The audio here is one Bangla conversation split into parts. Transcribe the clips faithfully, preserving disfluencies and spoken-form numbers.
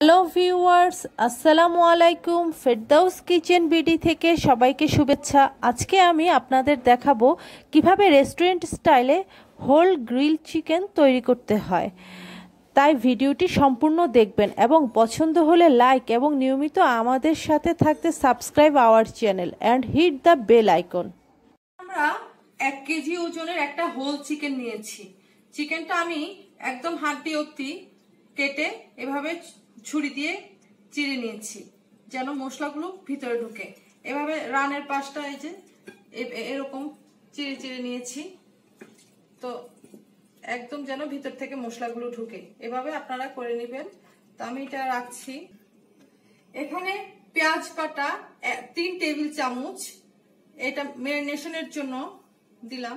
হ্যালো ভিউয়ার্স, আসসালামু আলাইকুম। ফেরদাউস কিচেন বিডি থেকে সবাইকে শুভেচ্ছা। আজকে আমি আপনাদের দেখাবো কিভাবে রেস্টুরেন্ট স্টাইলে হোল গ্রিল চিকেন তৈরি করতে হয়। তাই ভিডিওটি সম্পূর্ণ দেখবেন এবং পছন্দ হলে লাইক এবং নিয়মিত আমাদের সাথে থাকতে subscribe our channel and hit the bell icon. আমরা এক কেজি ওজনের একটা হোল চিকেন নিয়েছি। চিকেনটা আমি একদম হাড্ডি অবধি কেটে এভাবে ছুরি দিয়ে চিড়ে নিয়েছি যেন মশলাগুলো ভিতরে ঢুকে। এভাবে রানের পাশটা এই যে এরকম চিড়ে চিড়ে নিয়েছি, তো একদম যেন ভিতর থেকে মশলাগুলো ঢুকে। এভাবে আপনারা করে নেবেন। তো আমি এটা রাখছি। এখানে পেঁয়াজ বাটা তিন টেবিল চামচ, এটা ম্যারিনেশনের জন্য দিলাম।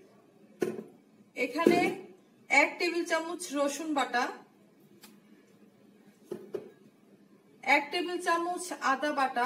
এখানে এক টেবিল চামচ রসুন বাটা, এক টেবিল চামচ আদা বাটা,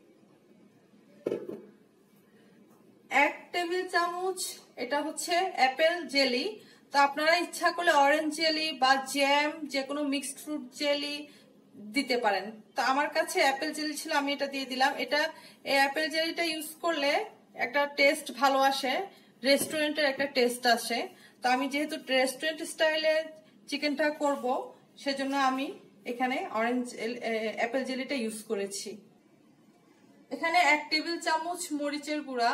এক টেবিল চামচ এটা হচ্ছে অ্যাপেল জেলি। তো আপনারা ইচ্ছা করলে অরেঞ্জ জেলি বা জ্যাম, যে কোনো মিক্সড ফ্রুট জেলি দিতে পারেন। তো আমার কাছে অ্যাপেল জেলি ছিল, আমি এটা দিয়ে দিলাম। এটা এই অ্যাপেল জেলিটা ইউজ করলে একটা টেস্ট ভালো আসে, রেস্টুরেন্টের একটা টেস্ট আসে। তো আমি যেহেতু রেস্টুরেন্ট স্টাইলে চিকেনটা করব, সেজন্য আমি এখানে অরেঞ্জ অ্যাপেল জেলিটা ইউজ করেছি। এখানে এক টেবিল চামচ মরিচের গুঁড়া,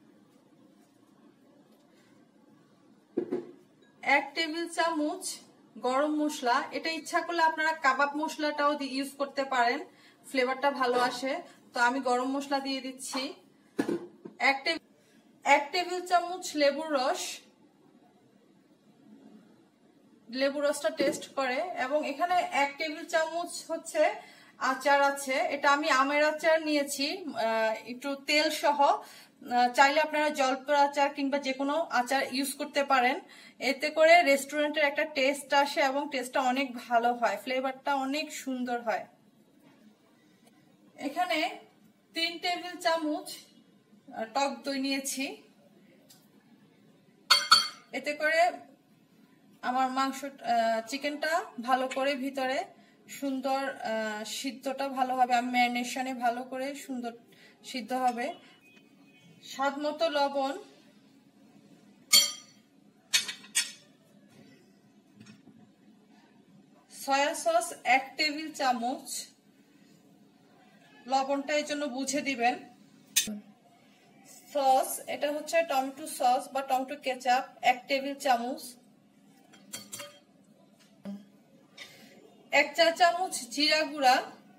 এক টেবিল চামচ গরম মশলা। এটা ইচ্ছা করলে আপনারা কাবাব মশলাটাও ইউজ করতে পারেন, ফ্লেভারটা ভালো আসে। তো আমি গরম মশলা দিয়ে দিচ্ছি। এক টেবিল এক টেবিল চামচ লেবুর রস, লেবু রসটা টেস্ট করে। এবং এখানে এক টেবিল চামচ হচ্ছে আচার আছে, এটা আমি আমের আচার নিয়েছি একটু তেল সহ। চাইলে আপনারা জলপাইয়ের আচার কিংবা যে কোনো আচার ইউজ করতে পারেন। এতে করে রেস্টুরেন্টের একটা টেস্ট আসে এবং টেস্টটা অনেক ভালো হয়, ফ্লেভারটা অনেক সুন্দর হয়। এখানে তিন টেবিল চামচ টক দই নিয়েছি। এতে করে আমার মাংস চিকেনটা ভালো করে ভিতরে সুন্দর সিদ্ধটা ভালো হবে, আমি ম্যারিনেশনে ভালো করে সুন্দর সিদ্ধ হবে। স্বাদ মতো লবণ, সয়া সস এক টেবিল চামচ, লবণটা এই জন্য বুঝে দিবেন। সস এটা হচ্ছে টমেটো সস বা টমেটো কেচাপ এক টেবিল চামচ, এক চা চামচ জিরা গুঁড়া,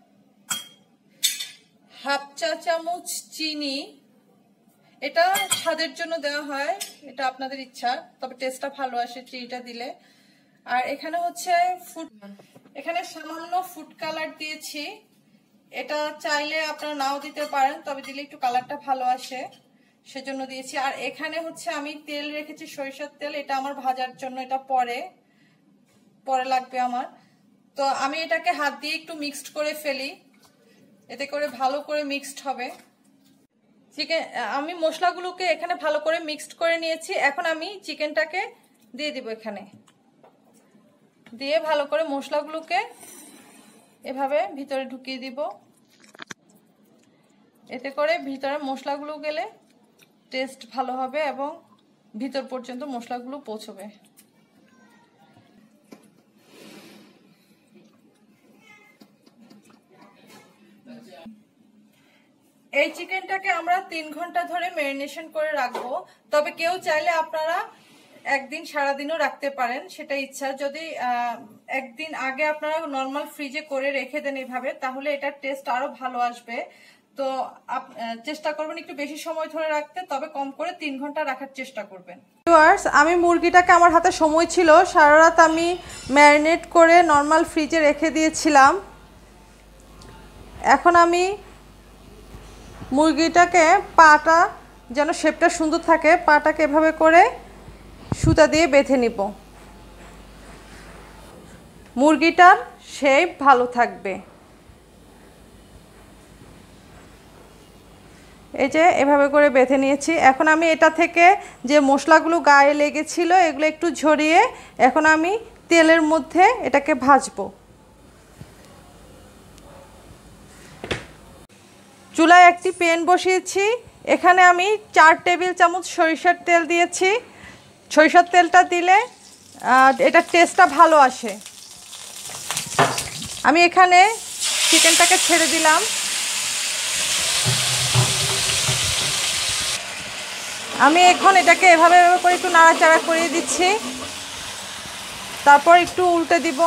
হাফ চা চামচ চিনি। এটা স্বাদের জন্য দেওয়া হয়, এটা আপনাদের ইচ্ছা, তবে টেস্টটা ভালো আসে চিনিটা দিলে। আর এখানে হচ্ছে ফুড, এখানে সামান্য ফুড কালার দিয়েছি। এটা চাইলে আপনারা নাও দিতে পারেন, তবে দিলে একটু কালারটা ভালো আসে, সেজন্য দিয়েছি। আর এখানে হচ্ছে আমি তেল রেখেছি, সরিষার তেল, এটা আমার ভাজার জন্য, এটা পরে পরে লাগবে আমার। তো আমি এটাকে হাত দিয়ে একটু মিক্সড করে ফেলি, এতে করে ভালো করে মিক্সড হবে চিকেন। আমি মশলাগুলোকে এখানে ভালো করে মিক্সড করে নিয়েছি। এখন আমি চিকেনটাকে দিয়ে দিব, এখানে দিয়ে ভালো করে মশলাগুলোকে এভাবে ভিতরে ঢুকিয়ে দিব। এতে করে ভিতরে মশলাগুলো গেলে টেস্ট ভালো হবে এবং ভিতর পর্যন্ত মশলাগুলো পৌঁছবে। এই চিকেনটাকে আমরা তিন ঘন্টা ধরে ম্যারিনেশন করে রাখবো। তবে কেউ চাইলে আপনারা একদিন সারাদিনও রাখতে পারেন, সেটা ইচ্ছা। যদি একদিন আগে আপনারা নর্মাল ফ্রিজে করে রেখে দেন এভাবে, তাহলে এটার টেস্ট আরো ভালো আসবে। তো চেষ্টা করবেন একটু বেশি সময় ধরে রাখতে, তবে কম করে তিন ঘন্টা রাখার চেষ্টা করবেন। আমি মুরগিটাকে, আমার হাতে সময় ছিল, সারা রাত আমি ম্যারিনেট করে নর্মাল ফ্রিজে রেখে দিয়েছিলাম। এখন আমি মুরগিটাকে পাটা যেন শেপটা সুন্দর থাকে, পাটাকে এভাবে করে সুতা দিয়ে বেঁধে নিব, মুরগিটার শেপ ভালো থাকবে। এই যে এভাবে করে বেঁধে নিয়েছি। এখন আমি এটা থেকে যে মশলাগুলো গায়ে লেগেছিল এগুলো একটু ঝরিয়ে এখন আমি তেলের মধ্যে এটাকে ভাজবো। চুলায় একটি প্যান বসিয়েছি, এখানে আমি চার টেবিল চামচ সরিষার তেল দিয়েছি। সরিষার তেলটা দিলে এটা টেস্টটা ভালো আসে। আমি এখানে চিকেনটাকে ছেড়ে দিলাম। আমি এখন এটাকে এভাবে এভাবে করে একটু নাড়াচাড়া করে দিচ্ছি, তারপর একটু উল্টে দিব।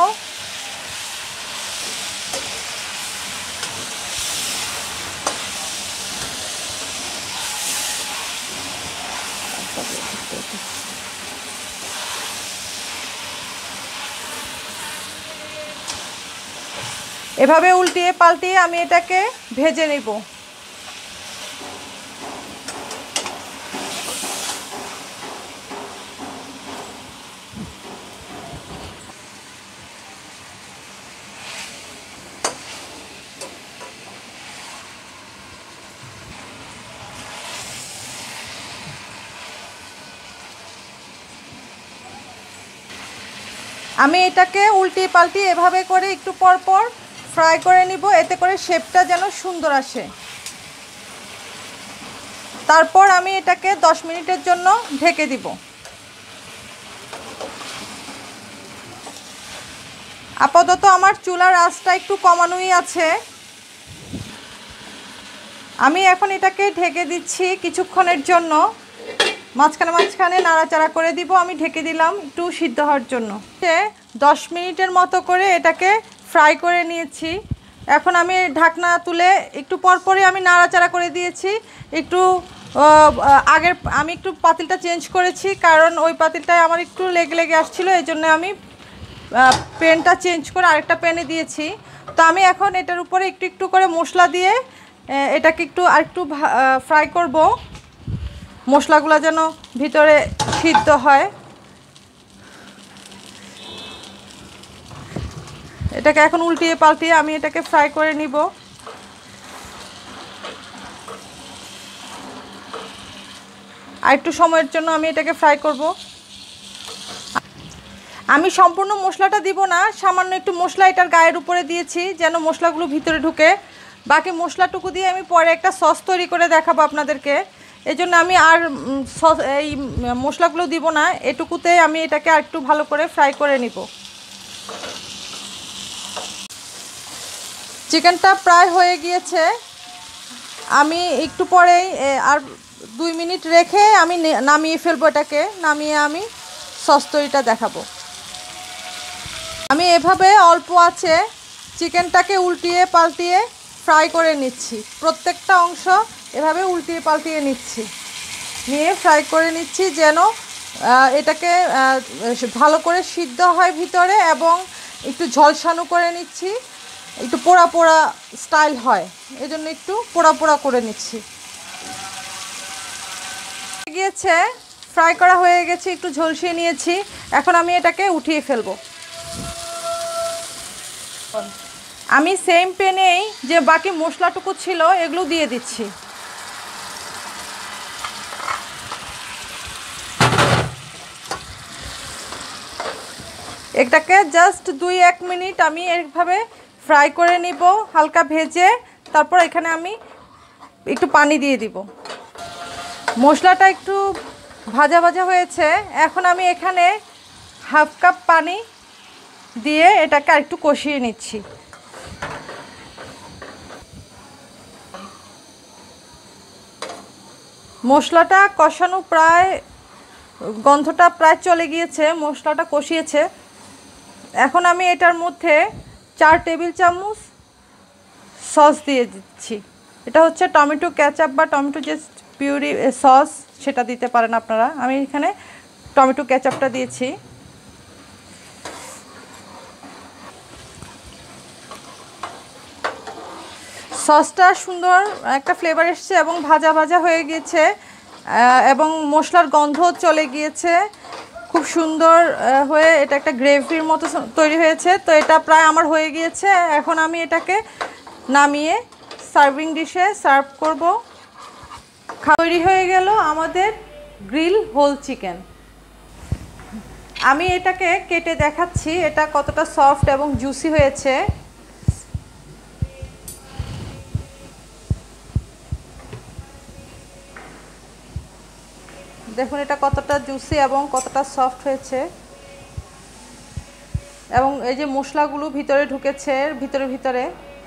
এভাবে উল্টিয়ে পাল্টিয়ে আমি এটাকে ভেজে নেব। আমি এটাকে উল্টিয়ে পাল্টিয়ে এভাবে করে একটু পর পর ফ্রাই করে নিব, এতে করে শেপটা যেন সুন্দর আসে। তারপর আমি এটাকে দশ মিনিটের জন্য ঢেকে দিব। আপাতত আমার চুলার আঁচটা একটু কমানোই আছে। আমি এখন এটাকে ঢেকে দিচ্ছি কিছুক্ষণের জন্য, মাঝখানে মাঝখানে নাড়াচাড়া করে দিব। আমি ঢেকে দিলাম একটু সিদ্ধ হওয়ার জন্য। দশ মিনিটের মতো করে এটাকে ফ্রাই করে নিয়েছি। এখন আমি ঢাকনা তুলে একটু পরপরই আমি নাড়াচাড়া করে দিয়েছি। একটু আগের আমি একটু পাতিলটা চেঞ্জ করেছি, কারণ ওই পাতিলটায় আমার একটু লেগে লেগে আসছিলো, এই জন্য আমি প্যানটা চেঞ্জ করে আরেকটা প্যানে দিয়েছি। তো আমি এখন এটার উপরে একটু একটু করে মশলা দিয়ে এটাকে একটু আরেকটু ফ্রাই করব, মশলাগুলো যেন ভিতরে সিদ্ধ হয়। এটাকে এখন উল্টিয়ে পাল্টিয়ে আমি এটাকে ফ্রাই করে নিব। আর একটু সময়ের জন্য আমি এটাকে ফ্রাই করব। আমি সম্পূর্ণ মশলাটা দিব না, সামান্য একটু মশলা এটার গায়ের উপরে দিয়েছি যেন মশলাগুলো ভিতরে ঢুকে। বাকি মশলাটুকু দিয়ে আমি পরে একটা সস তৈরি করে দেখাবো আপনাদেরকে। এই জন্য আমি আর সস এই মশলাগুলো দিব না, এটুকুতে আমি এটাকে আর একটু ভালো করে ফ্রাই করে নিব। চিকেনটা প্রায় হয়ে গিয়েছে, আমি একটু পরেই আর দুই মিনিট রেখে আমি নামিয়ে ফেলবো। এটাকে নামিয়ে আমি সস তৈরিটা দেখাবো। আমি এভাবে অল্প আছে চিকেনটাকে উল্টিয়ে পাল্টিয়ে ফ্রাই করে নিচ্ছি। প্রত্যেকটা অংশ এভাবে উল্টিয়ে পাল্টিয়ে নিচ্ছি, নিয়ে ফ্রাই করে নিচ্ছি যেন এটাকে ভালো করে সিদ্ধ হয় ভিতরে, এবং একটু ঝলসানো করে নিচ্ছি, একটু পোড়া পোড়া স্টাইল হয়, এই জন্য একটু পোড়া পোড়া করে নিচ্ছি। গিয়েছে ফ্রাই করা হয়ে গেছে, একটু ঝলসিয়ে নিয়েছি। এখন আমি এটাকে উঠিয়ে ফেলবো। আমি সেম প্যানেই যে বাকি মশলাটুকু ছিল এগুলো দিয়ে দিচ্ছি। এটাকে জাস্ট দুই এক মিনিট আমি এইভাবে ফ্রাই করে নিব হালকা ভেজে। তারপর এখানে আমি একটু পানি দিয়ে দিব। মশলাটা একটু ভাজা ভাজা হয়েছে, এখন আমি এখানে হাফ কাপ পানি দিয়ে এটাকে আরেকটু কষিয়ে নিচ্ছি। মশলাটা কষানো প্রায়, গন্ধটা প্রায় চলে গিয়েছে, মশলাটা কষিয়েছে। এখন আমি এটার মধ্যে চার টেবিল চামচ সস দিয়ে দিচ্ছি। এটা হচ্ছে টমেটো কেচাপ বা টমেটো যে পিউরি সস, সেটা দিতে পারেন আপনারা। আমি এখানে টমেটো কেচাপটা দিয়েছি। সসটা সুন্দর একটা ফ্লেভার এসছে এবং ভাজা ভাজা হয়ে গিয়েছে, এবং মশলার গন্ধ চলে গিয়েছে খুব সুন্দর হয়ে। এটা একটা গ্রেভির মতো তৈরি হয়েছে। তো এটা প্রায় আমার হয়ে গিয়েছে। এখন আমি এটাকে নামিয়ে সার্ভিং ডিশে সার্ভ করব। তৈরি হয়ে গেল আমাদের গ্রিল হোল চিকেন। আমি এটাকে কেটে দেখাচ্ছি এটা কতটা সফট এবং জুসি হয়েছে। দেখুন এটা কতটা জুসি এবং কতটা সফট হয়েছে, এবং এই যে মশলাগুলো ভিতরে ঢুকেছে ভিতরে ভিতরে।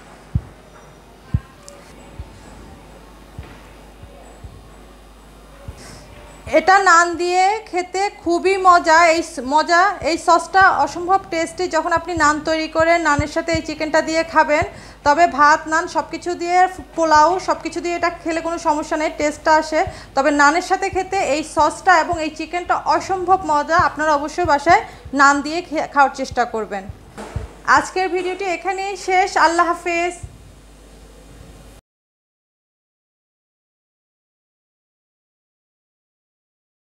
এটা নান দিয়ে খেতে খুবই মজা। এই মজা এই সসটা অসম্ভব টেস্টি। যখন আপনি নান তৈরি করে নানের সাথে এই চিকেনটা দিয়ে খাবেন, তবে ভাত নান সব কিছু দিয়ে, পোলাও সব কিছু দিয়ে এটা খেলে কোনো সমস্যা নেই, টেস্টটা আসে। তবে নানের সাথে খেতে এই সসটা এবং এই চিকেনটা অসম্ভব মজা। আপনারা অবশ্যই বাসায় নান দিয়ে খাওয়ার চেষ্টা করবেন। আজকের ভিডিওটি এখানেই শেষ। আল্লাহ হাফেজ।